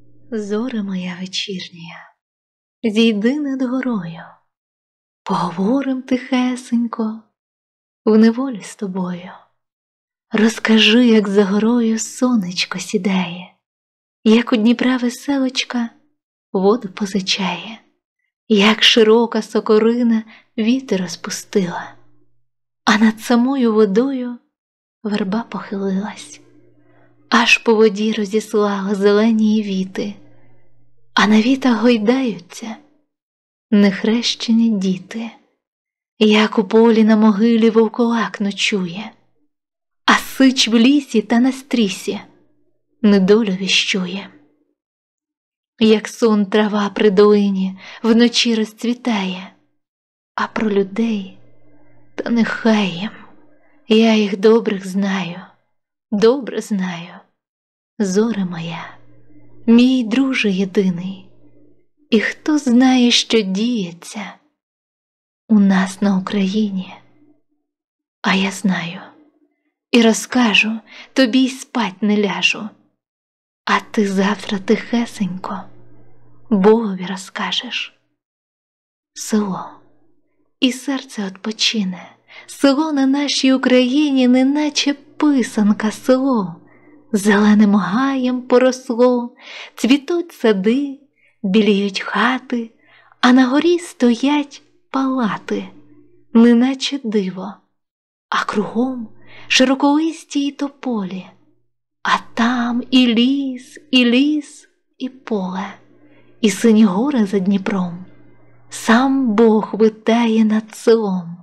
Зоре моя вечірня, зійди над горою, поговорим тихесенько в неволі з тобою. Розкажи, як за горою сонечко сідає, як у Дніпра веселочка воду позичає, як широка сокорина вітер розпустила, а над самою водою верба похилилась, аж по воді розіслала зелені віти, а на вітах гойдаються нехрещені діти, як у полі на могилі вовкулак ночує, а сич в лісі та на стрісі недолю віщує. Як сон трава при долині вночі розцвітає, а про людей та нехай їм, я їх добрих знаю, добре знаю. Зоре моя, мій друже єдиний, і хто знає, що діється у нас на Україні, а я знаю і розкажу, тобі й спать не ляжу, а ти завтра тихесенько Богові розкажеш. Село, і серце odpoчине, село на нашій Україні, неначе писанка село, зеленим гаєм поросло, цвітуть сади, біліють хати, а на горі стоять палати, неначе диво, а кругом широколисті й тополі, а там і ліс, і поле, і сині гори за Дніпром, сам Бог витає над селом.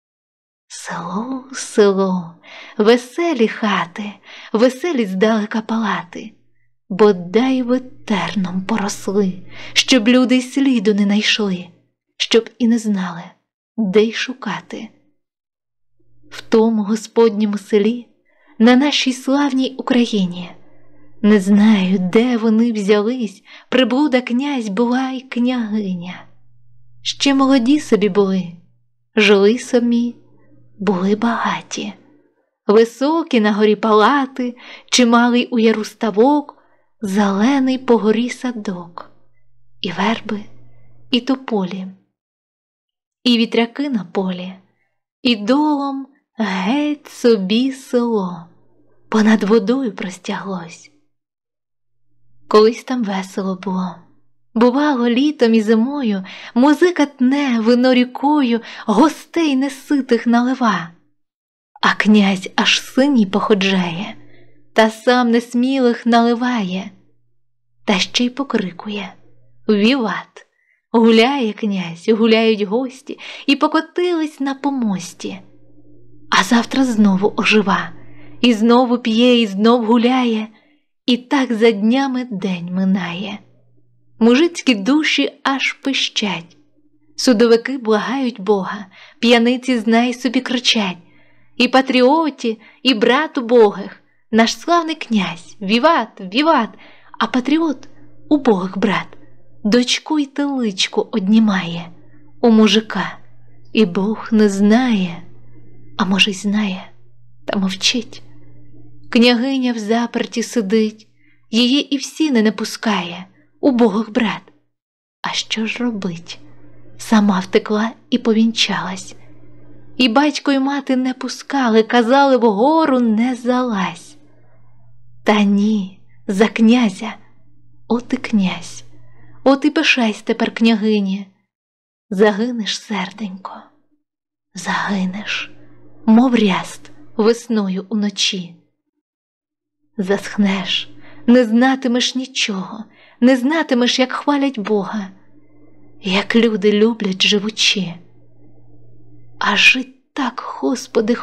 Село, село, веселі хати, веселі здалека палати, бодай би терном поросли, щоб люди й сліду не найшли, щоб і не знали, де й шукати. В тому Господньому селі, на нашій славній Україні, не знаю, де вони взялись, приблуда князь була й княгиня. Ще молоді собі були, жили самі, були багаті, високі на горі палати, чималий у яру ставок, зелений по горі садок, і верби, і тополі, і вітряки на полі, і долом геть собі село понад водою простяглось. Колись там весело було. Бувало, літом і зимою музика тне, вино рікою, гостей неситих налива. А князь аж синій походжає, та сам несмілих наливає, та ще й покрикує: «Віват!» Гуляє князь, гуляють гості, і покотились на помості. А завтра знову ожива, і знову п'є, і знов гуляє, і так за днями день минає. Мужицькі душі аж пищать, судовики благають Бога, п'яниці знай собі кричать: і патріоті, і брат убогих, наш славний князь, віват, віват, а патріот убогих брат, дочку й теличку однімає у мужика, і Бог не знає, а може й знає, та мовчить. Княгиня в заперті сидить, її і в сіни не пускає убогих брат. А що ж робить? Сама втекла і повінчалась. І батько й мати не пускали, казали, вгору не залазь. Та ні, за князя. От і князь, от і пишайсь тепер, княгині. Загинеш, серденько, загинеш, мов ряст весною уночі. Засхнеш, не знатимеш нічого, не знатимеш, як хвалять Бога, як люди люблять живучи. А жить так, Господи,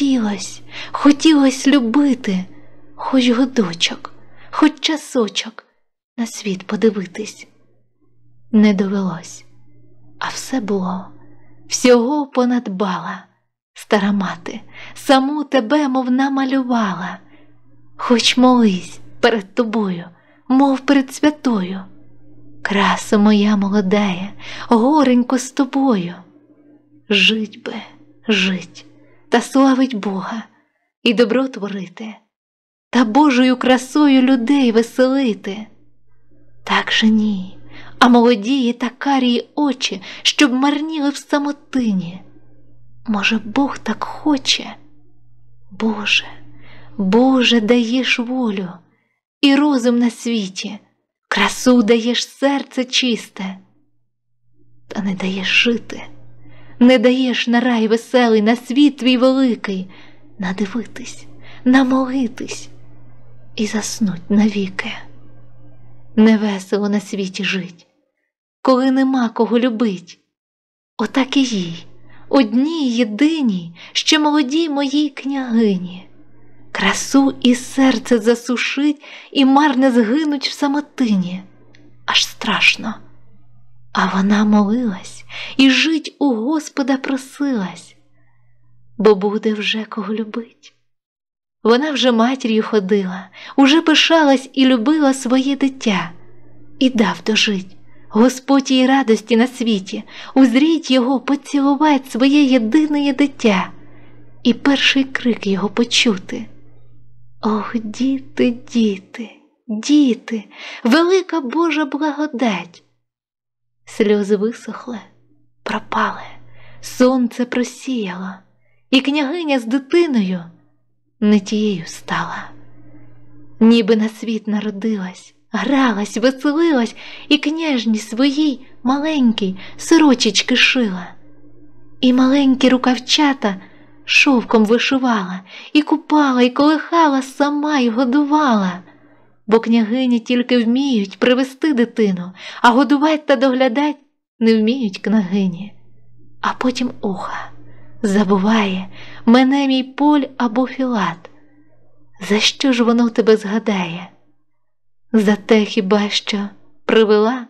хотілось любити, хоч годочок, хоч часочок на світ подивитись. Не довелось, а все було, всього понадбала стара мати, саму тебе, мов намалювала. Хоч молись перед тобою, мов перед святою, краса моя молодая, горенько з тобою. Жить би, жить, та славить Бога, і добро творити, та Божою красою людей веселити. Так же ні, а молодії та карії очі, щоб марніли в самотині. Може, Бог так хоче? Боже, Боже, даєш волю і розум на світі, красу даєш серце чисте, та не даєш жити, не даєш на рай веселий, на світ твій великий, надивитись, намолитись і заснуть навіки. Невесело на світі жить, коли нема кого любить. Отак і їй, одній єдиній, ще молодій моїй княгині, красу і серце засушить і марне згинуть в самотині. Аж страшно. А вона молилась і жить у Господа просилась, бо буде вже кого любить. Вона вже матір'ю ходила, уже пишалась і любила своє дитя. І дав дожить Господь їй радості на світі, узріть його, поцілувать своє єдине дитя і перший крик його почути. Ох, діти, діти, діти, велика Божа благодать! Сльози висохли, пропали, сонце просіяло, і княгиня з дитиною не тією стала. Ніби на світ народилась, гралась, веселилась і княжні своїй маленькій сорочечки шила. І маленькі рукавчата шовком вишивала, і купала, і колихала сама, і годувала. Бо княгині тільки вміють привести дитину, а годувать та доглядать не вміють княгині. А потім оха, забуває, мене мій Поль або Філат. За що ж воно тебе згадає? За те хіба що привела?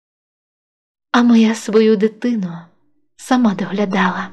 А моя свою дитину сама доглядала.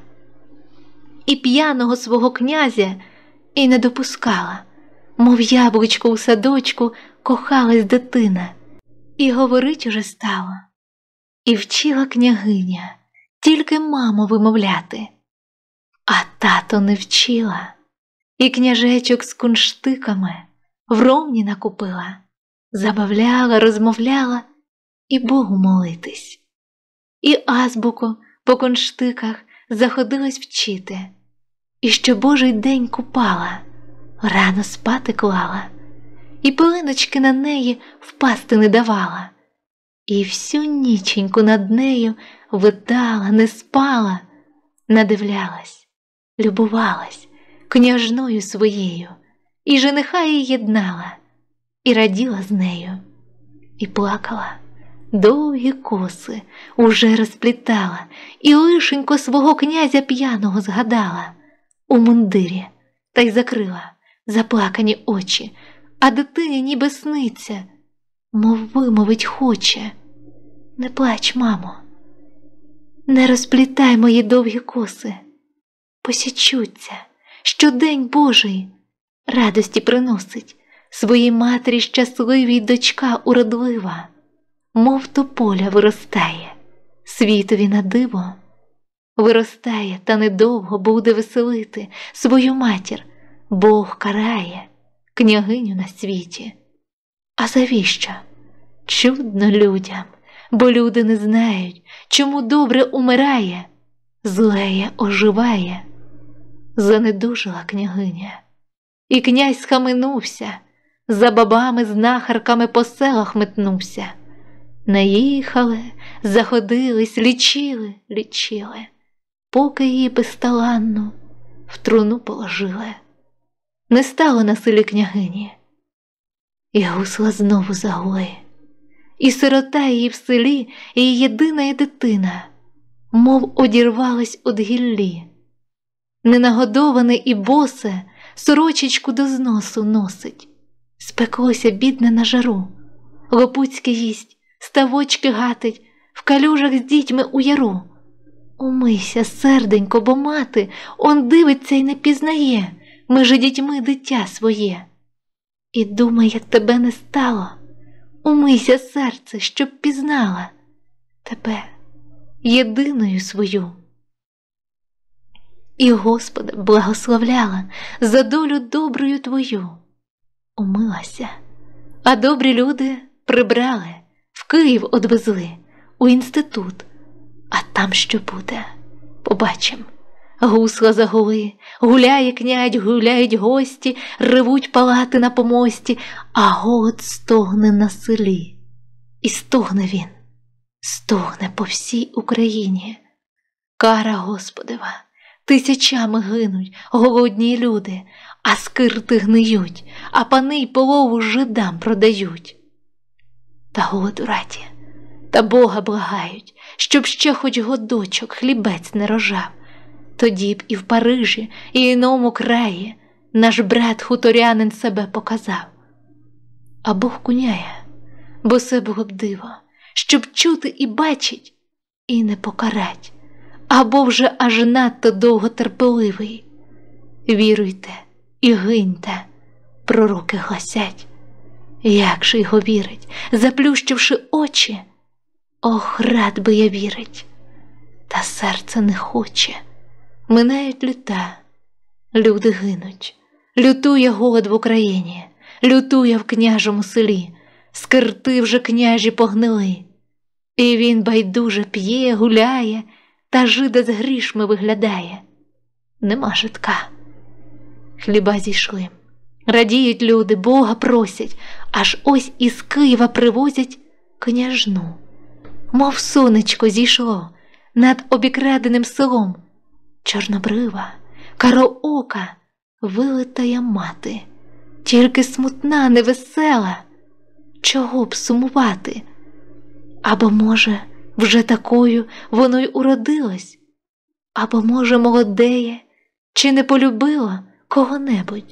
І п'яного свого князя і не допускала, мов яблучко у садочку кохалась дитина. І говорить уже стала, і вчила княгиня тільки маму вимовляти. А тато не вчила, і княжечок з кунштиками в ромні накупила, забавляла, розмовляла і Богу молитись. І азбуку по кунштиках заходилась вчити, і що Божий день купала, рано спати клала, і пилиночки на неї впасти не давала, і всю ніченьку над нею видала, не спала, надивлялась, любувалась княжною своєю, і жениха її єднала, і раділа з нею, і плакала, довгі коси уже розплітала, і лишенько свого князя п'яного згадала у мундирі, та й закрила заплакані очі, а дитині ніби сниться, мов вимовить хоче. Не плач, мамо, не розплітай мої довгі коси, посічуться, що день Божий радості приносить своїй матері щасливій дочка уродлива, мов тополя виростає, світові на диво. Виростає, та недовго буде веселити свою матір, Бог карає княгиню на світі. А завіщо? Чудно людям, бо люди не знають, чому добре умирає, злеє оживає. Занедужила княгиня, і князь схаменувся, за бабами-знахарками по селах метнувся. Наїхали, заходились, лічили, поки її безталанну в труну положили. Не стало на селі княгині, і гусла знову загули, і сирота її в селі, і її єдина дитина, мов одірвалась од гіллі. Ненагодоване і босе сорочечку до зносу носить, спеклося бідне на жару, лопуцьки їсть, ставочки гатить, в калюжах з дітьми у яру. Умийся, серденько, бо мати он дивиться й не пізнає межи дітьми дитя своє. І думає, тебе не стало. Умийся, серце, щоб пізнала тебе, єдиною свою. І Господа благословляла за долю доброю твою. Умилася, а добрі люди прибрали Київ одвезли, у інститут. А там що буде? Побачим. Гусла загули, гуляє князь, гуляють гості, ревуть палати на помості, а голод стогне на селі. І стогне він, стогне по всій Україні. Кара Господева, тисячами гинуть голодні люди, а скирти гниють, а пани й полову жидам продають. Та голоду раді, та Бога благають, щоб ще хоч годочок хлібець не рожав. Тоді б і в Парижі, і іному краї наш брат хуторянин себе показав. А Бог куняє, бо це було б диво, щоб чути і бачить, і не покарать, або вже аж надто довго терпеливий. Віруйте і гиньте, пророки гласять. Як же його вірить, заплющивши очі? Ох, рад би я вірить, та серце не хоче. Минають літа, люди гинуть, лютує голод в Україні, лютує в княжому селі, скирти вже княжі погнили. І він байдуже п'є, гуляє, та жида з грішми виглядає. Нема житка. Хліба зійшли, радіють люди, Бога просять, аж ось із Києва привозять княжну. Мов сонечко зійшло над обікраденим селом. Чорнобрива, кароока, вилитая мати, тільки смутна, невесела. Чого б сумувати? Або, може, вже такою воно й уродилось? Або, може, молодеє, чи не полюбила кого-небудь?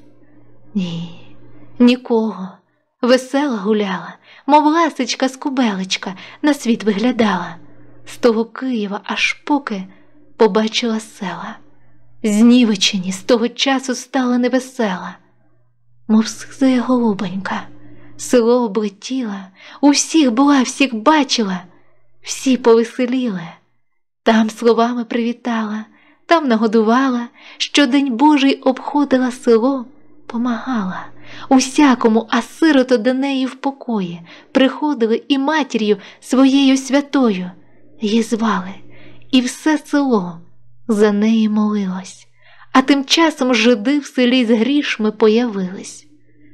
Ні, нікого. Весела гуляла, мов ласичка з кубелечка, на світ виглядала. З того Києва аж поки побачила села. Знівечені з того часу стала невесела. Мов сизая голубонька, село облетіла, у всіх була, всіх бачила, всі повеселіли. Там словами привітала, там нагодувала, що День Божий обходила село, помагала. Усякому, а сирото до неї в покої приходили і матір'ю своєю святою її звали, і все село за неї молилось. А тим часом жиди в селі з грішми появились.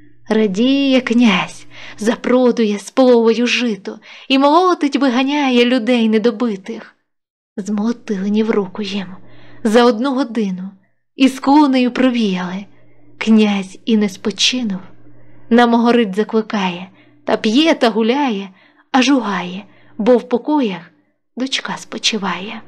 Радіє князь, запродує з половою жито і молотить, виганяє людей недобитих. Змолотили ні в руку їм за 1 годину і з клунею провіяли. Князь і не спочинув, на Могорит закликає, та п'є та гуляє, аж угає, бо в покоях дочка спочиває.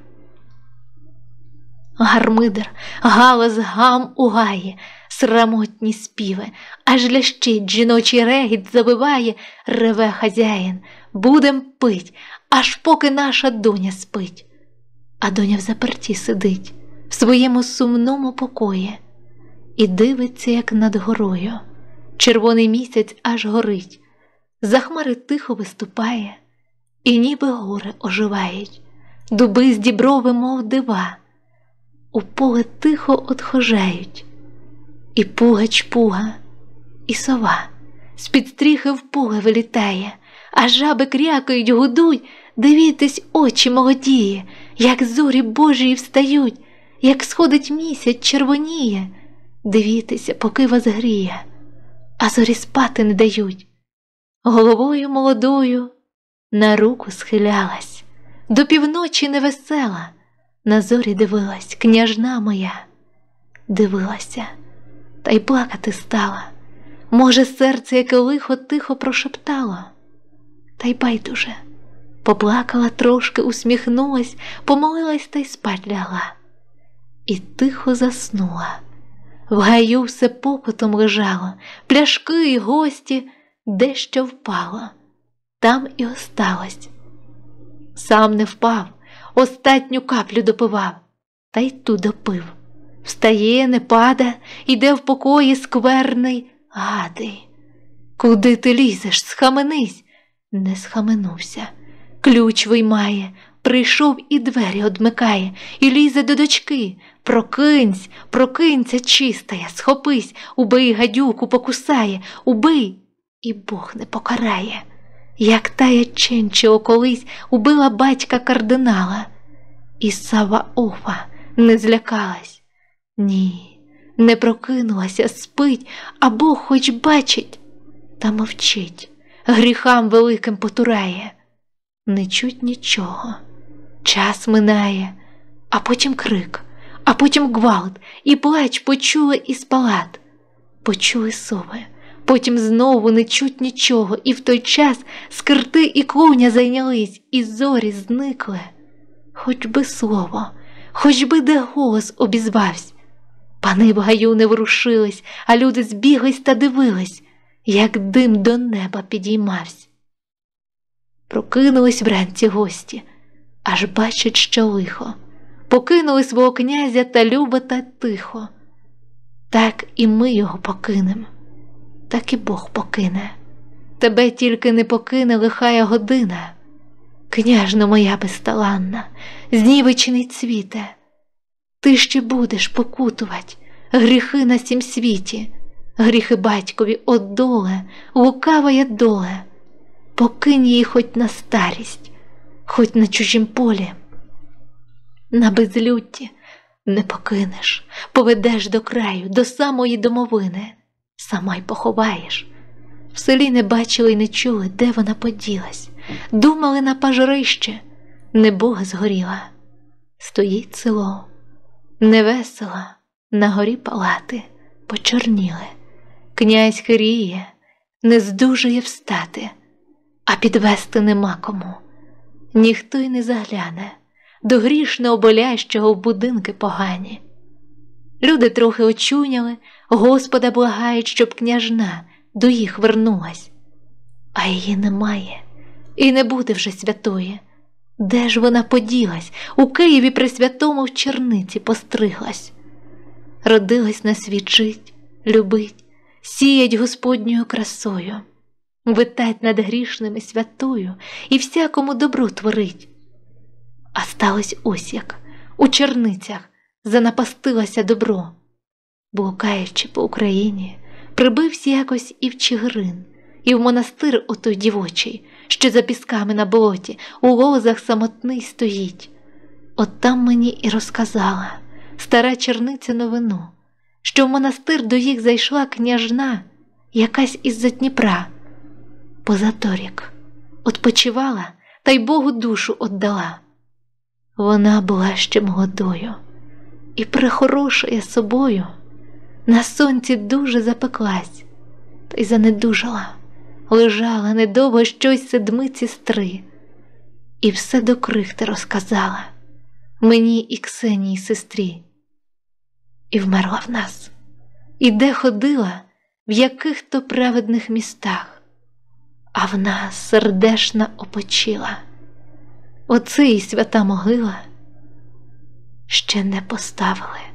Гармидер, галас гам угає, срамотні співи, аж лящить, жіночий регіт забиває, реве хазяїн, будем пить, аж поки наша доня спить. А доня в заперті сидить, в своєму сумному покої, і дивиться, як над горою червоний місяць аж горить, за хмари тихо виступає, і ніби гори оживають, дуби з діброви, мов дива, у поле тихо отхожають, і пугач-пуга, і сова з-під стріхи в поле вилітає, а жаби крякають, гудуть, дивітесь, очі молодіє, як зорі Божії встають, як сходить місяць, червоніє, дивітеся, поки вас гріє, а зорі спати не дають. Головою молодою на руку схилялась, до півночі невесела, на зорі дивилась княжна моя. Дивилася, та й плакати стала, може, серце, яке лихо, тихо прошептало, та й байдуже, поплакала трошки, усміхнулась, помолилась та й спать лягла, і тихо заснула. В гаю все покотом лежало, пляшки й гості, дещо впало, там і осталось. Сам не впав, остатню каплю допивав, та й ту допив. Встає, не пада, іде в покої скверний, гадий. Куди ти лізеш? Схаменись. Не схаменувся. Ключ виймає, прийшов і двері одмикає, і лізе до дочки. Прокинься, прокинься, чистая, схопись, убий гадюку, покусає, убий, і Бог не покарає. як тая Ченчило колись убила батька кардинала. І Саваофа не злякалась. Ні, не прокинулася, спить, а Бог хоч бачить, та мовчить, гріхам великим потурає. Не чуть нічого, час минає, а потім крик, а потім гвалт, і плач почули із палат. Почули сови, потім знову не чуть нічого, і в той час скирти і клуня зайнялись, і зорі зникли. Хоч би слово, хоч би де голос обізвавсь. Пани в гаю не ворушились, а люди збіглись та дивились, як дим до неба підіймавсь. Прокинулись вранці гості, аж бачать, що лихо. Покинули свого князя та любо та тихо. Так і ми його покинем, так і Бог покине. Тебе тільки не покине лихая година. Княжно моя безталанна, знівечений цвіте, ти ще будеш покутувати гріхи на сім світі, гріхи батькові от доле, лукавая доле. Покинь її хоч на старість, хоч на чужім полі. На безлюдді не покинеш, поведеш до краю, до самої домовини, сама й поховаєш. В селі не бачили й не чули, де вона поділась. Думали на пожарище, не Бога згоріла. Стоїть село, невесело, на горі палати почорніли. Князь хиріє, не здужує встати, а підвести нема кому. Ніхто й не загляне до грішного болящого в будинки погані. Люди трохи очуняли, Господа благають, щоб княжна до їх вернулась. А її немає, і не буде вже святої. Де ж вона поділась? У Києві при святому в черниці постриглась. Родилась на світ жить, любить, сіять Господньою красою, витать над грішними святою і всякому добру творить. А сталось ось як, у черницях занапастилося добро. Блукаючи по Україні, прибився якось і в Чигирин, і в монастир отой дівочий, що за пісками на болоті у лозах самотний стоїть. От там мені і розказала стара черниця новину, що в монастир до їх зайшла княжна, якась із-за Дніпра. Позаторік odpoczywала, та й Богу душу отдала. Вона була ще молодою і прехорошая собою, на сонці дуже запеклась, та й занедужала, лежала недовго щось седмиці стри, і все до крихти розказала мені і Ксенії сестрі. І вмерла в нас, і де ходила, в яких-то праведних містах, а в нас сердешна опочила. Оце і свята могила ще не поставили.